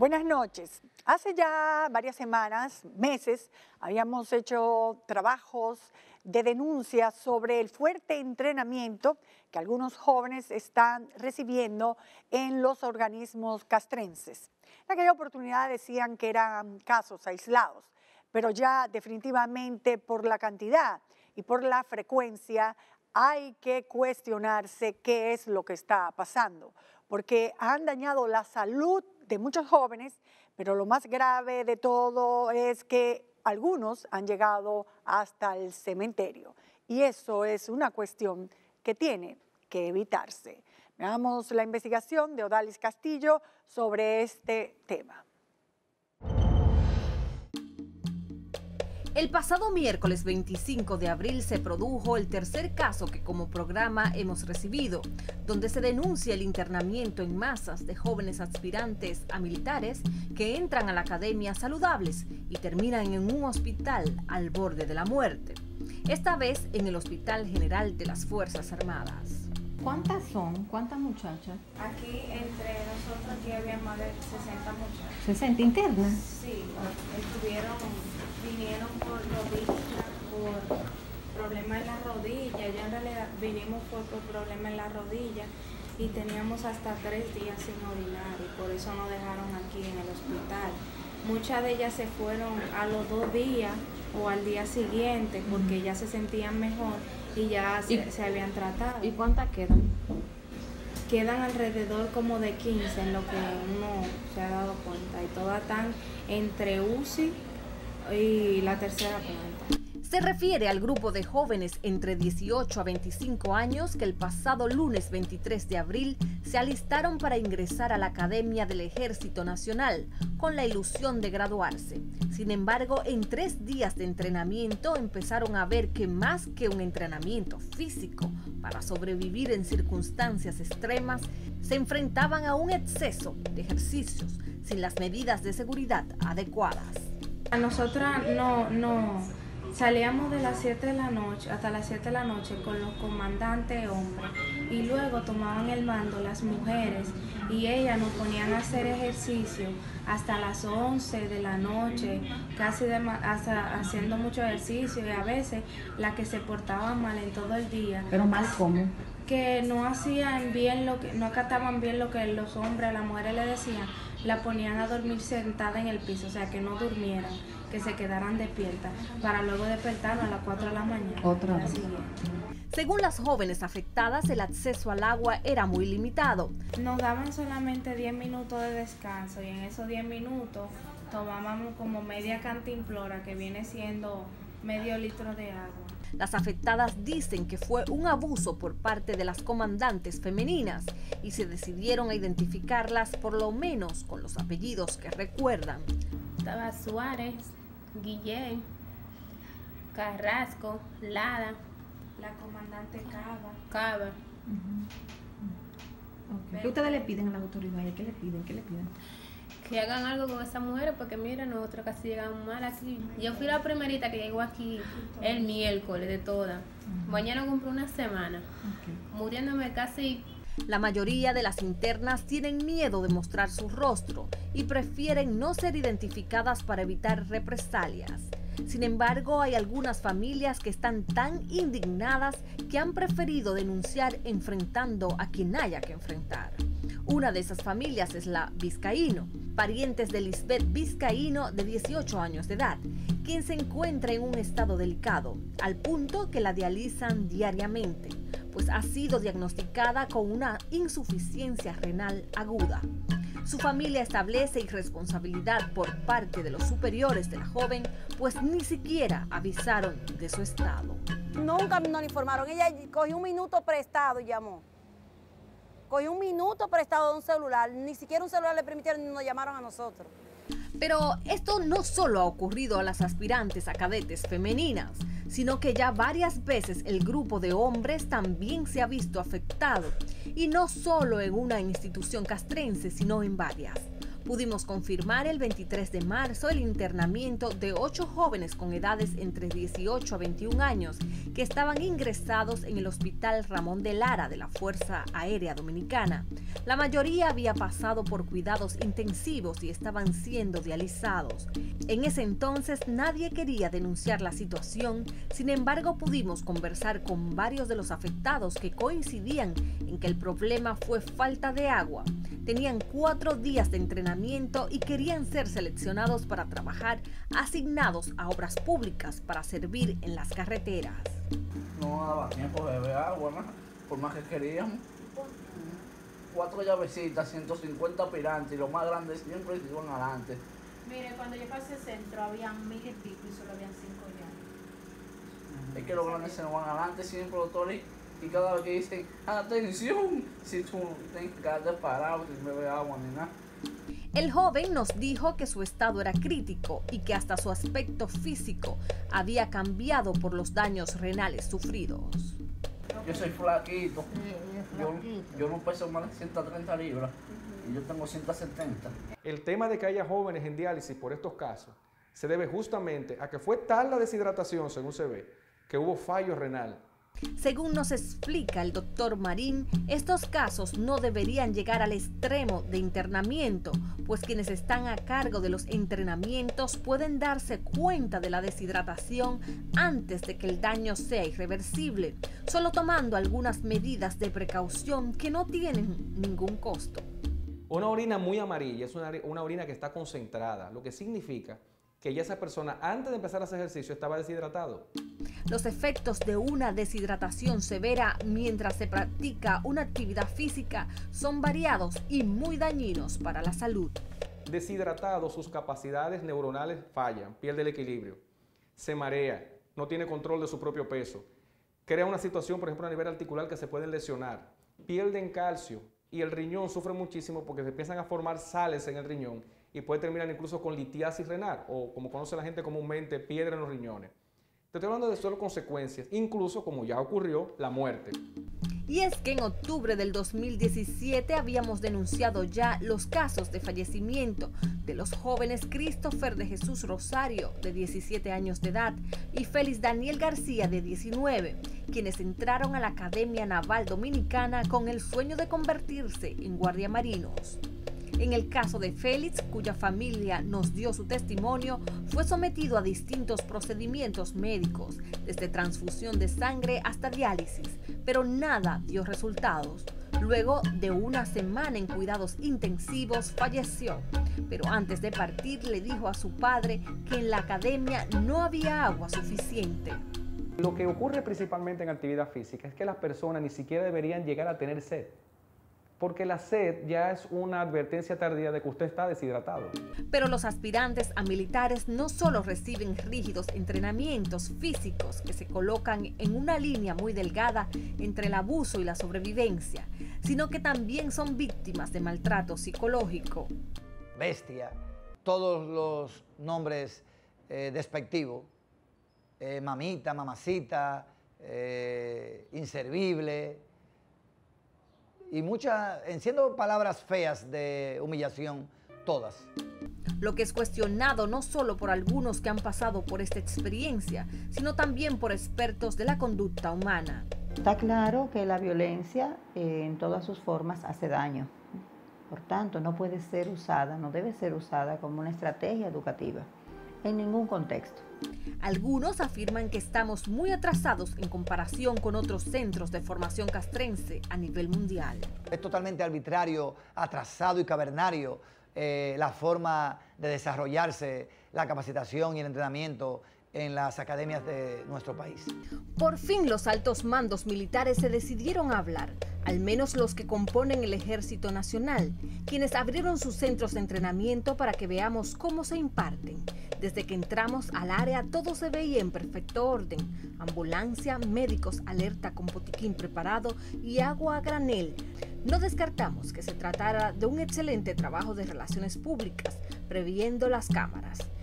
Buenas noches. Hace ya varias semanas, meses, habíamos hecho trabajos de denuncia sobre el fuerte entrenamiento que algunos jóvenes están recibiendo en los organismos castrenses. En aquella oportunidad decían que eran casos aislados, pero ya definitivamente por la cantidad y por la frecuencia hay que cuestionarse qué es lo que está pasando, porque han dañado la salud de muchos jóvenes, pero lo más grave de todo es que algunos han llegado hasta el cementerio y eso es una cuestión que tiene que evitarse. Veamos la investigación de Odalis Castillo sobre este tema. El pasado miércoles 25 de abril se produjo el tercer caso que como programa hemos recibido, donde se denuncia el internamiento en masas de jóvenes aspirantes a militares que entran a la academia saludables y terminan en un hospital al borde de la muerte. Esta vez en el Hospital General de las Fuerzas Armadas. ¿Cuántas son? ¿Cuántas muchachas? Aquí entre nosotros aquí había más de 60 muchachas. ¿60 internas? Sí, vinieron por rodillas, por problemas en la rodilla. Ya en realidad vinimos por problemas en la rodilla y teníamos hasta 3 días sin orinar y por eso nos dejaron aquí en el hospital. Muchas de ellas se fueron a los 2 días o al día siguiente porque ya se sentían mejor y ya se habían tratado. ¿Y cuántas quedan? Quedan alrededor como de 15 en lo que uno se ha dado cuenta y todas están entre UCI y la tercera planta. Se refiere al grupo de jóvenes entre 18 a 25 años que el pasado lunes 23 de abril se alistaron para ingresar a la Academia del Ejército Nacional con la ilusión de graduarse. Sin embargo, en 3 días de entrenamiento empezaron a ver que más que un entrenamiento físico para sobrevivir en circunstancias extremas, se enfrentaban a un exceso de ejercicios sin las medidas de seguridad adecuadas. Nosotras no salíamos de las 7 de la noche hasta las 7 de la noche con los comandantes hombres y luego tomaban el mando las mujeres y ellas nos ponían a hacer ejercicio hasta las 11 de la noche, hasta haciendo mucho ejercicio y a veces las que se portaban mal en todo el día. ¿Pero mal cómo? Que no hacían bien no acataban bien lo que los hombres a las mujeres le decían, la ponían a dormir sentada en el piso, o sea que no durmieran, que se quedaran despiertas, para luego despertarnos a las 4 de la mañana. Otra vez. Según las jóvenes afectadas, el acceso al agua era muy limitado. Nos daban solamente 10 minutos de descanso y en esos 10 minutos tomábamos como media cantimplora, que viene siendo medio litro de agua. Las afectadas dicen que fue un abuso por parte de las comandantes femeninas y se decidieron a identificarlas por lo menos con los apellidos que recuerdan. Estaba Suárez, Guillén, Carrasco, Lara, la comandante Cava. Okay. ¿Qué ustedes le piden a las autoridades? ¿Qué le piden? Que hagan algo con esas mujeres porque mira, nosotros casi llegamos mal aquí. Yo fui la primerita que llegó aquí el miércoles de todas. Mañana compré una semana, muriéndome casi. La mayoría de las internas tienen miedo de mostrar su rostro y prefieren no ser identificadas para evitar represalias. Sin embargo, hay algunas familias que están tan indignadas que han preferido denunciar enfrentando a quien haya que enfrentar. Una de esas familias es la Vizcaíno, parientes de Lisbeth Vizcaíno, de 18 años de edad, quien se encuentra en un estado delicado, al punto que la dializan diariamente, pues ha sido diagnosticada con una insuficiencia renal aguda. Su familia establece irresponsabilidad por parte de los superiores de la joven, pues ni siquiera avisaron de su estado. Nunca nos informaron. Ella cogió un minuto prestado y llamó. Cogió un minuto prestado de un celular. Ni siquiera un celular le permitieron ni nos llamaron a nosotros. Pero esto no solo ha ocurrido a las aspirantes a cadetes femeninas, sino que ya varias veces el grupo de hombres también se ha visto afectado, y no solo en una institución castrense, sino en varias. Pudimos confirmar el 23 de marzo el internamiento de 8 jóvenes con edades entre 18 a 21 años que estaban ingresados en el Hospital Ramón de Lara de la Fuerza Aérea Dominicana. La mayoría había pasado por cuidados intensivos y estaban siendo dializados. En ese entonces nadie quería denunciar la situación, sin embargo pudimos conversar con varios de los afectados que coincidían en que el problema fue falta de agua. Tenían 4 días de entrenamiento y querían ser seleccionados para trabajar asignados a obras públicas para servir en las carreteras. No daba tiempo de beber agua, ¿no? Por más que queríamos. 4 llavecitas, 150 aspirantes y los más grandes siempre se iban adelante. Mire, cuando yo pasé centro habían 1000 y pico y solo habían 5 ya. Es que los grandes se nos van adelante siempre, doctores, y cada vez que dicen, atención, si tú tienes que quedarte parado, sin beber agua ni nada. El joven nos dijo que su estado era crítico y que hasta su aspecto físico había cambiado por los daños renales sufridos. Yo soy flaquito, yo no peso más de 130 libras y yo tengo 170. El tema de que haya jóvenes en diálisis por estos casos se debe justamente a que fue tal la deshidratación, según se ve, que hubo fallo renal. Según nos explica el doctor Marín, estos casos no deberían llegar al extremo de internamiento, pues quienes están a cargo de los entrenamientos pueden darse cuenta de la deshidratación antes de que el daño sea irreversible, solo tomando algunas medidas de precaución que no tienen ningún costo. Una orina muy amarilla es una orina que está concentrada, lo que significa que ya esa persona antes de empezar a hacer ejercicio estaba deshidratado. Los efectos de una deshidratación severa mientras se practica una actividad física son variados y muy dañinos para la salud. Deshidratado, sus capacidades neuronales fallan, pierde el equilibrio, se marea, no tiene control de su propio peso, crea una situación, por ejemplo, a nivel articular que se pueden lesionar, pierden calcio y el riñón sufre muchísimo porque se empiezan a formar sales en el riñón y puede terminar incluso con litiasis renal o, como conoce la gente comúnmente, piedra en los riñones. Te estoy hablando de solo consecuencias, incluso, como ya ocurrió, la muerte. Y es que en octubre del 2017 habíamos denunciado ya los casos de fallecimiento de los jóvenes Christopher de Jesús Rosario, de 17 años de edad, y Félix Daniel García, de 19, quienes entraron a la Academia Naval Dominicana con el sueño de convertirse en guardiamarinos. En el caso de Félix, cuya familia nos dio su testimonio, fue sometido a distintos procedimientos médicos, desde transfusión de sangre hasta diálisis, pero nada dio resultados. Luego de una semana en cuidados intensivos, falleció. Pero antes de partir le dijo a su padre que en la academia no había agua suficiente. Lo que ocurre principalmente en actividad física es que las personas ni siquiera deberían llegar a tener sed, porque la sed ya es una advertencia tardía de que usted está deshidratado. Pero los aspirantes a militares no solo reciben rígidos entrenamientos físicos que se colocan en una línea muy delgada entre el abuso y la sobrevivencia, sino que también son víctimas de maltrato psicológico. Bestia, todos los nombres despectivos, mamita, mamacita, inservible, y muchas, siendo palabras feas de humillación, todas. Lo que es cuestionado no solo por algunos que han pasado por esta experiencia, sino también por expertos de la conducta humana. Está claro que la violencia en todas sus formas hace daño. Por tanto, no puede ser usada, no debe ser usada como una estrategia educativa en ningún contexto. Algunos afirman que estamos muy atrasados en comparación con otros centros de formación castrense a nivel mundial. Es totalmente arbitrario, atrasado y cavernario la forma de desarrollarse la capacitación y el entrenamiento en las academias de nuestro país. Por fin los altos mandos militares se decidieron a hablar, al menos los que componen el Ejército Nacional, quienes abrieron sus centros de entrenamiento para que veamos cómo se imparten. Desde que entramos al área todo se veía en perfecto orden: ambulancia, médicos alerta con botiquín preparado y agua a granel. No descartamos que se tratara de un excelente trabajo de relaciones públicas, previendo las cámaras.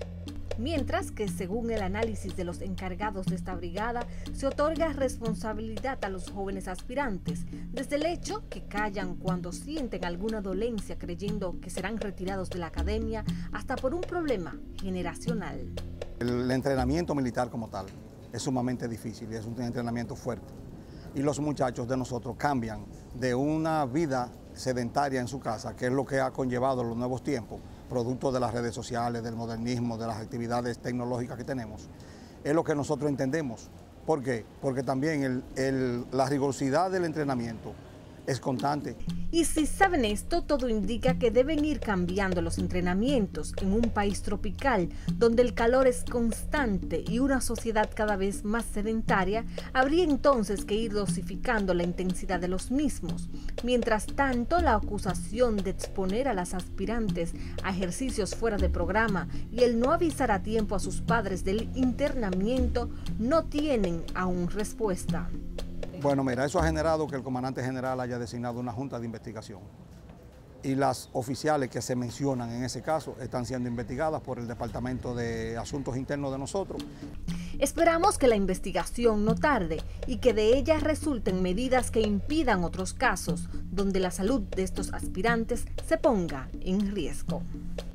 Mientras que, según el análisis de los encargados de esta brigada, se otorga responsabilidad a los jóvenes aspirantes, desde el hecho que callan cuando sienten alguna dolencia creyendo que serán retirados de la academia, hasta por un problema generacional. El entrenamiento militar como tal es sumamente difícil y es un entrenamiento fuerte. Y los muchachos de nosotros cambian de una vida sedentaria en su casa, que es lo que ha conllevado los nuevos tiempos, producto de las redes sociales, del modernismo, de las actividades tecnológicas que tenemos. Es lo que nosotros entendemos. ¿Por qué? Porque también la rigurosidad del entrenamiento es constante. Y si saben esto, todo indica que deben ir cambiando los entrenamientos en un país tropical donde el calor es constante y una sociedad cada vez más sedentaria. Habría entonces que ir dosificando la intensidad de los mismos. Mientras tanto, la acusación de exponer a las aspirantes a ejercicios fuera de programa y el no avisar a tiempo a sus padres del internamiento no tienen aún respuesta. Bueno, mira, eso ha generado que el comandante general haya designado una junta de investigación. Y las oficiales que se mencionan en ese caso están siendo investigadas por el Departamento de Asuntos Internos de nosotros. Esperamos que la investigación no tarde y que de ella resulten medidas que impidan otros casos donde la salud de estos aspirantes se ponga en riesgo.